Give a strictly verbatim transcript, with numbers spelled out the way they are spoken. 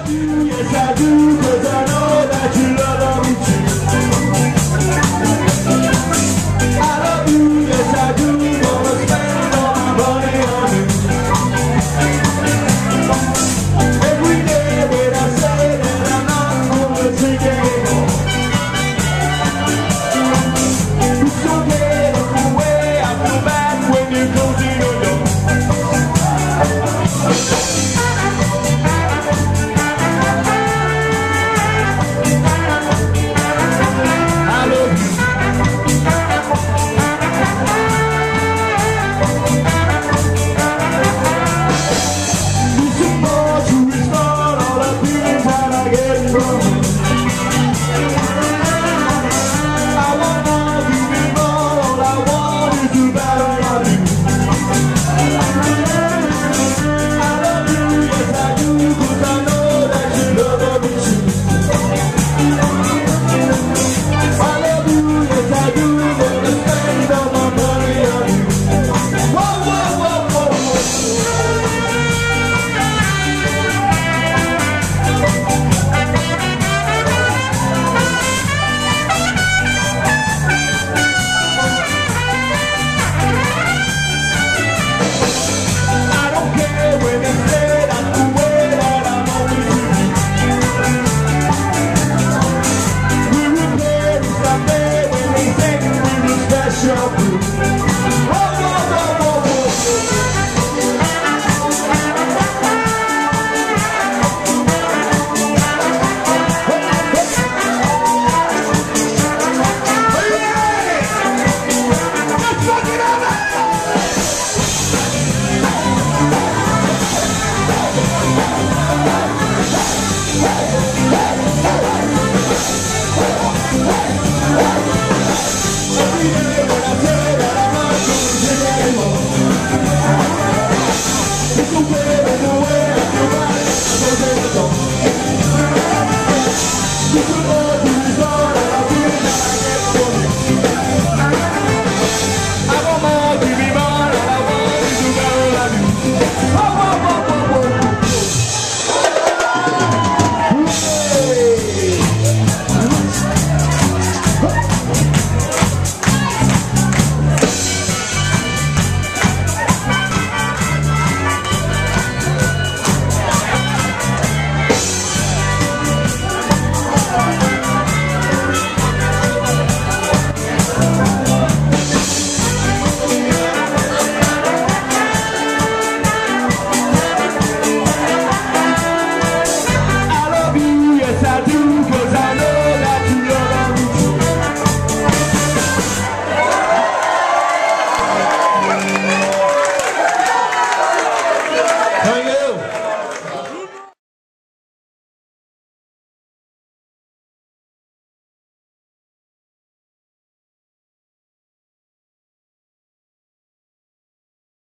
Yes, I do, 'cause I know that you love me too. I love you, yes I do, gonna spend all my money on you. Every day when I say that I'm not gonna drink anymore, you still get away. I feel bad when you close your door. From